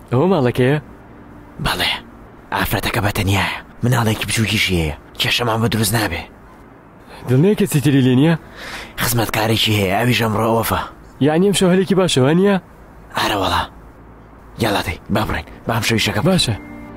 ئەوە ماڵەکەیە؟ بەڵێ ئافرەتەکە بەتەنیایە، مناڵێکی بچووکیشی هەیە، کێشەمان بە دروست نابێ. دڵنیە کەسی تری لێ نییە؟ خزمەتکارێکی هەیە، ئەویش ئەمڕۆ ئۆفە. یعنی ئەم شەو هەلێکی باشەوە نییە؟ ئارە وەڵا یاڵا دەی با بڕین بام شەویشەکە باشە.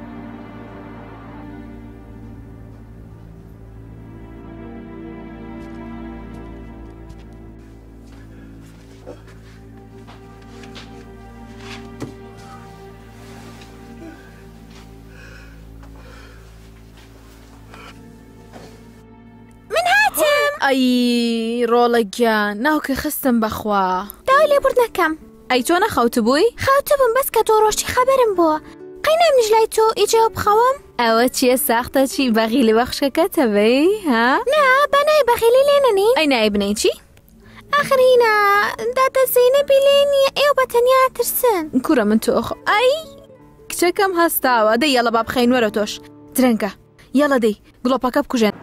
ئەی ڕۆڵەگیان ناوکە خستم بەخوا داوای لێبورد نەکەم. ئەی تۆ نەخەوت بووی؟ خەوتە بووم بەس کە تۆ ڕۆشتی خەبەرم بووە. قەینام نیژ لای تۆ ئیجێوە بخەوم. ئەوە چییە ساختە چی بەغیلی بەخشەکەتە بەی ها؟ نا بەنای بەغیلی لێنەنی؟ ئەی نای بنەی چی؟ ئاخرینە دادە زەینەبی لێ نییە ئێوە بەتەنیا ترسن. کوورە من تۆ ئەی کچەکەم هەستاوە دەی یەڵە با بخەین وەرە تۆش درەنگە یەڵە دەی گڵۆپەکە بکوژێن.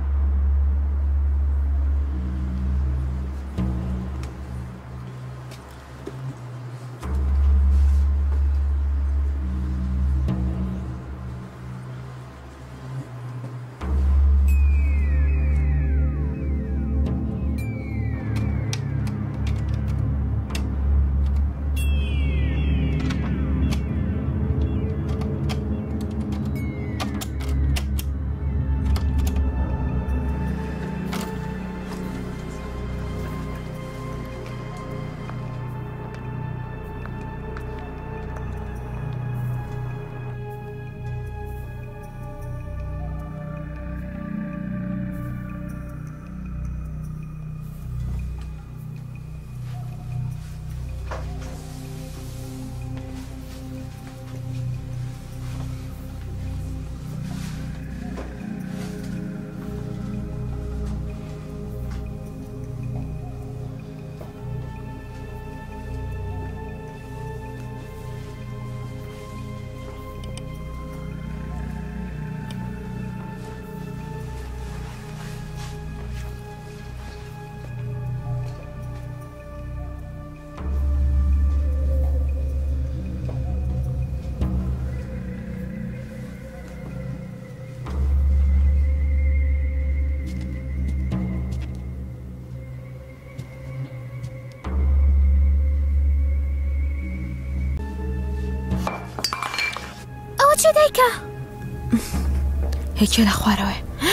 چه دایکە؟ هیچی لە خوارەوە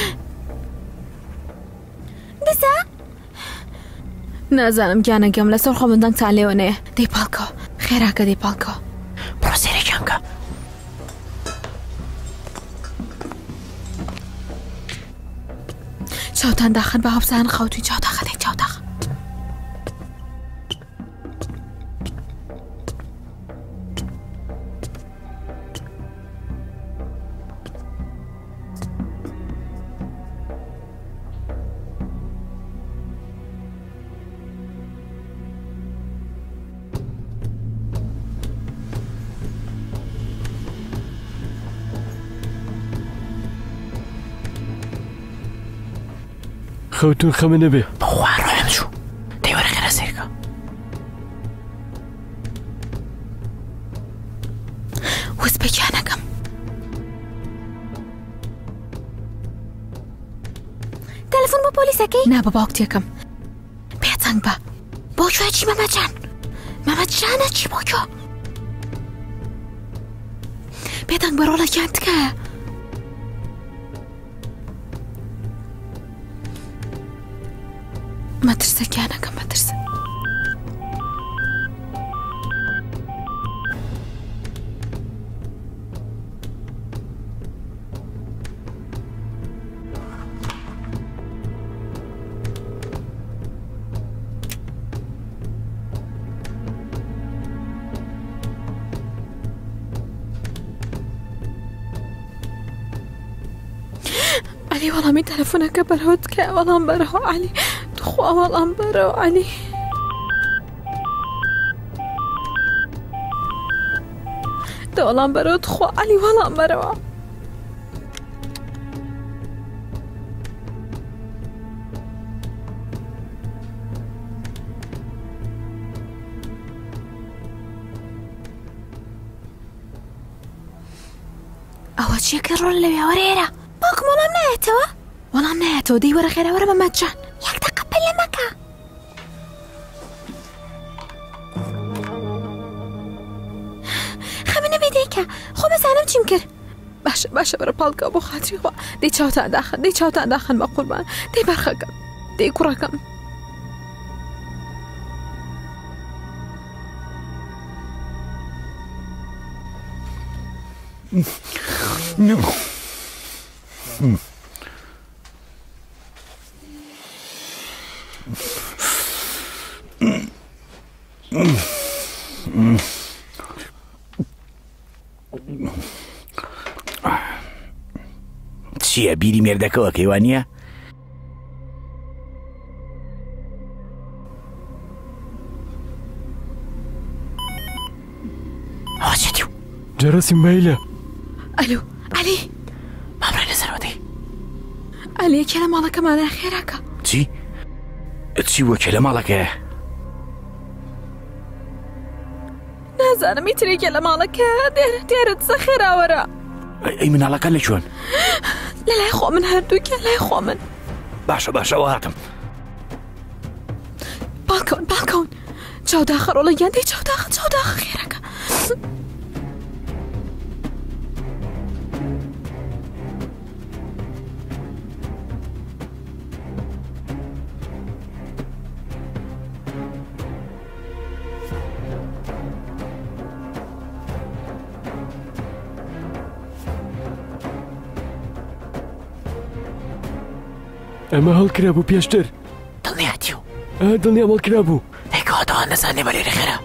دزە؟ نازانم گیانەگەم لەسەر خۆ مندەنگتان لێوەنەیە دەی پاڵکەوە خێراکە دەی پاڵکەوە بڕۆ سێرێکیان کە چاوتان داخن بە هەبزان خەوتوی چاوداخە دەی چاوداخە خەوتون خەمە نەبێ بەخوا ڕۆیم چوو دەی وەرە خێرا سێرکە وەس بە گیانەکەم تەلەفۆن بۆ پۆلیسەکەی؟ نا بە باوکتێکم پێچەنگ بە بۆ کوێ چی مەمەجان؟ مەمەجانە چی بۆ کوێ؟ پێدەنگ بە ڕۆڵەکیان تکایە مەترسە گیانەکەم مەترسە علی وەڵامی تەلەفۆنەکە بەرەوە تکایە وەڵام بەرەوە علی خوا وەڵام بەرەوە علی دە وەڵام بەرەوە خوا علی وەڵام بەرەوە ئەوە چیە کە ڕۆڵ لەوێ وەرێرە باوکم وەڵام نایەتەوە وەڵام نایەتەوە دەی وەرە خێرا وەرە مەمەدجان یەک دەقە پەلە مەکە خەمە نەبێ دایکە خۆ بەزانم چیم کرد باشە باشە بەرە پاڵکە بۆ خاتری خوا دەی چاوتان داخن دەی چاوتان داخن بە قوربان دەی بەرخەکەم دەی کوڕەکەم چییە بیری مێردەکەوە کەیوانە؟ هاچێتی و جەرەسی مەیلە ئەلو عەلی مامرای لەسەرەوەدەی عەلی یەکێ لە ماڵەکەمانە خێراکە چی وەکێ لە ماڵەکەیە؟ نازانم ئیترێکێ لە ماڵەکە دێرت سە خێراوەرە ئەی مناڵەکە لە چۆن؟ لە لای خۆ من هەردووکە لای خۆ من باشەوە هاتم باڵکەون چاوداخە ڕۆڵەگیان دەی چاوداخە خێراکە ئەمە هەڵکرا بوو پێشتر دڵنیاتی و دڵنیا هەڵکرا بوو دەیکەوەتەوە نەزانێ بە لێرە خێرا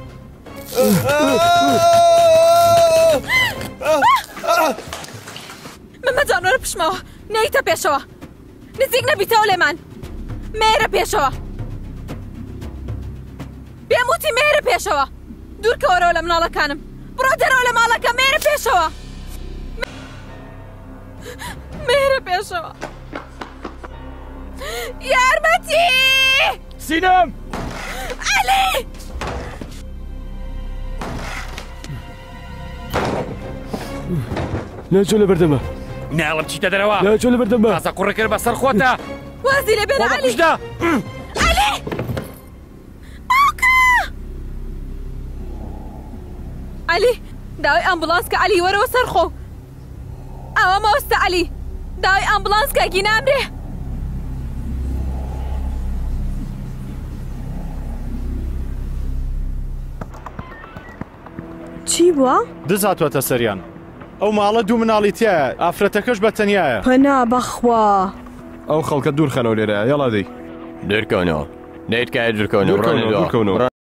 مەمەدجان وەرە پشمەوە نەیتە پێشەوە نزیک نەبیتەوە لێمان مێرە پێشەوە پێم وتی مێرە پێشەوە دوورکەوەرەوە لە مناڵەکانم بڕۆ دەرەوە لە ماڵەکە مێرە پێشەوە مێرە پێشەوە یارمەتی سینەم عەلی ناچۆ لە بەردەمە ناڵم چیتە دەرەوە ناچۆ لە بەردەمە تازە قوڕەکرد بەسەر خۆتە وازی لێ بێنە عەلی عەلی عەلی داوای ئەمبولانس کە عەلی وەرەوە سەرخۆ ئەوە مەوەستە عەلی داوای ئەمبولانس کە گینامرێ چی بووە؟ دز هاتووەتە سەریان ئەو ماڵە دوو مناڵی تایە ئافرەتەکەش بە تەنیایە پەنا بەخوا ئەو خەڵکە دوورخەنەوە لێرە یاڵا دەی دورکەونەوە نەیتکای دورکەونەوە